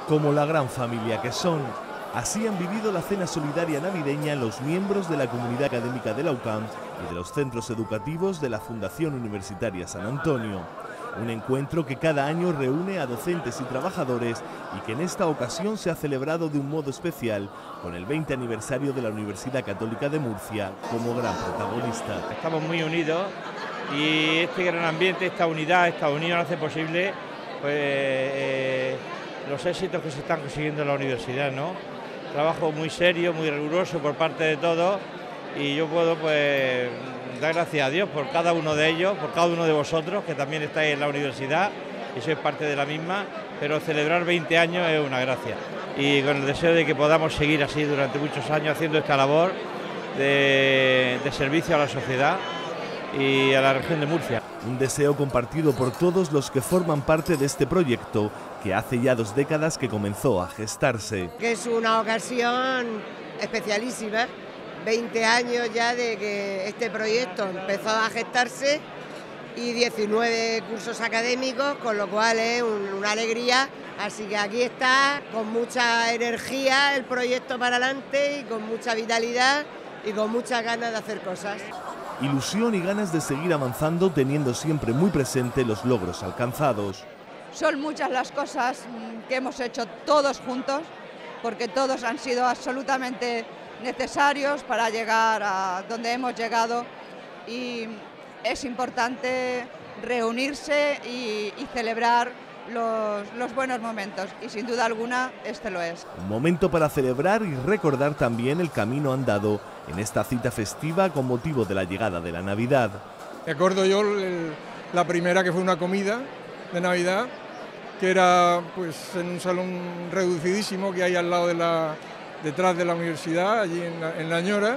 Como la gran familia que son. Así han vivido la cena solidaria navideña los miembros de la comunidad académica de la UCAM y de los centros educativos de la Fundación Universitaria San Antonio. Un encuentro que cada año reúne a docentes y trabajadores y que en esta ocasión se ha celebrado de un modo especial con el 20 aniversario de la Universidad Católica de Murcia como gran protagonista. Estamos muy unidos y este gran ambiente, esta unidad, esta unión hace posible los éxitos que se están consiguiendo en la universidad, ¿no? Trabajo muy serio, muy riguroso por parte de todos y yo puedo dar gracias a Dios por cada uno de ellos, por cada uno de vosotros que también estáis en la universidad y sois parte de la misma, pero celebrar 20 años es una gracia y con el deseo de que podamos seguir así durante muchos años haciendo esta labor de servicio a la sociedad y a la región de Murcia. Un deseo compartido por todos los que forman parte de este proyecto que hace ya 2 décadas que comenzó a gestarse. Que es una ocasión especialísima, 20 años ya de que este proyecto empezó a gestarse y 19 cursos académicos, con lo cual es una alegría. Así que aquí está con mucha energía el proyecto para adelante y con mucha vitalidad y con muchas ganas de hacer cosas. Ilusión y ganas de seguir avanzando teniendo siempre muy presente los logros alcanzados. Son muchas las cosas que hemos hecho todos juntos, porque todos han sido absolutamente necesarios para llegar a donde hemos llegado y es importante reunirse y celebrar los buenos momentos y sin duda alguna este lo es. Un momento para celebrar y recordar también el camino andado en esta cita festiva con motivo de la llegada de la Navidad. Recuerdo yo la primera, que fue una comida de Navidad, que era pues en un salón reducidísimo que hay al lado detrás de la universidad, allí en La Ñora.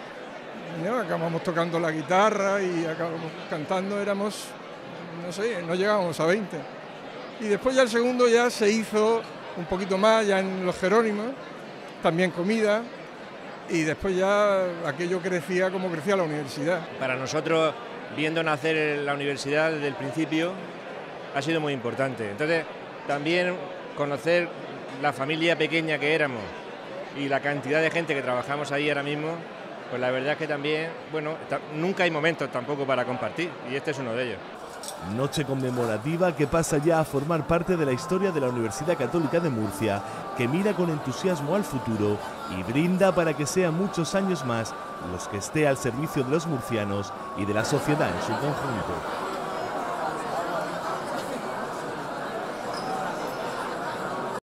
Y, ¿no? Acabamos tocando la guitarra y acabamos cantando, éramos, no sé, no llegábamos a 20. Y después ya el segundo ya se hizo un poquito más, ya en los Jerónimos, también comida, y después ya aquello crecía como crecía la universidad. Para nosotros, viendo nacer la universidad desde el principio, ha sido muy importante. Entonces, también conocer la familia pequeña que éramos y la cantidad de gente que trabajamos ahí ahora mismo, pues la verdad es que también, bueno, nunca hay momentos tampoco para compartir, y este es uno de ellos. Noche conmemorativa que pasa ya a formar parte de la historia de la Universidad Católica de Murcia, que mira con entusiasmo al futuro y brinda para que sean muchos años más los que esté al servicio de los murcianos y de la sociedad en su conjunto.